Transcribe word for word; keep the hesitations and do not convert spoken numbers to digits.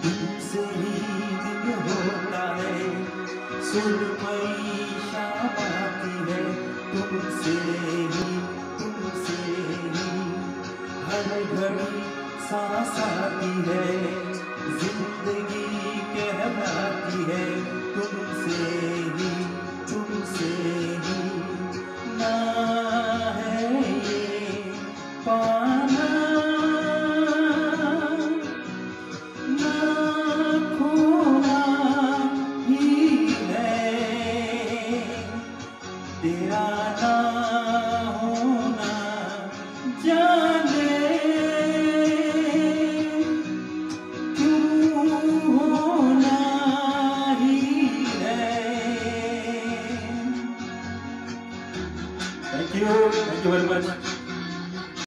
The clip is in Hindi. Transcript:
तुमसे ही दिन होता है, सुरमई शाम आती है, तुमसे ही तुमसे ही हर घड़ी सांस आती है, जिंदगी कहलाती है, तुमसे ही तुमसे ही ना है ये